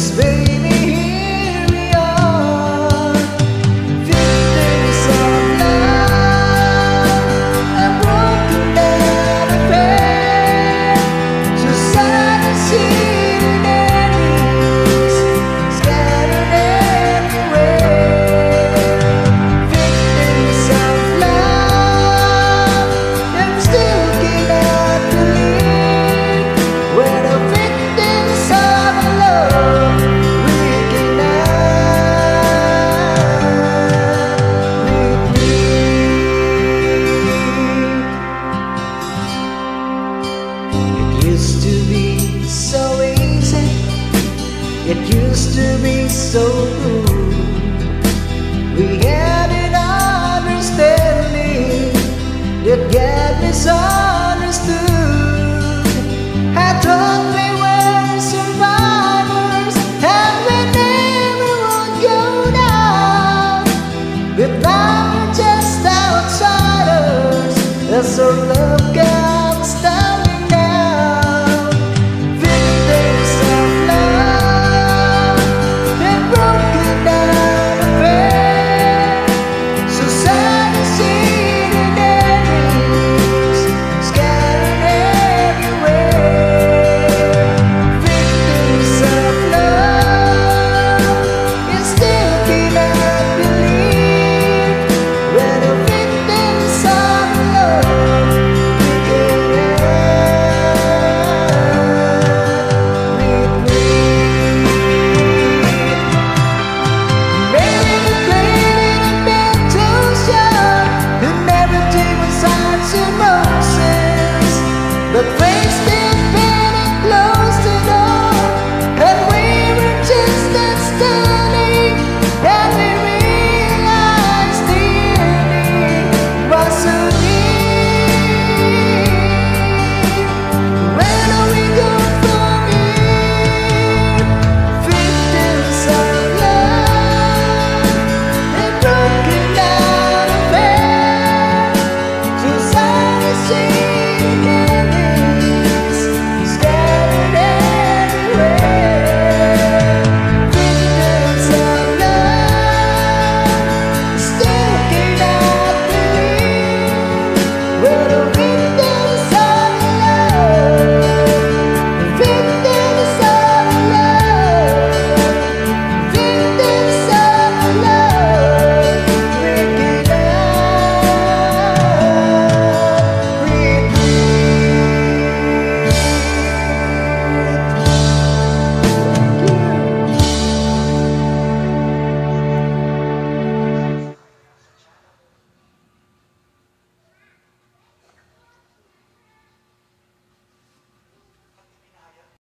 baby, here we are, victims of love, a broken down affair, society enemies scattered everywhere, victims of love that still cannot believe we're the victims of love we cannot repeat. It used to be so easy, it used to be so good. We had an understanding that got misunderstood. I thought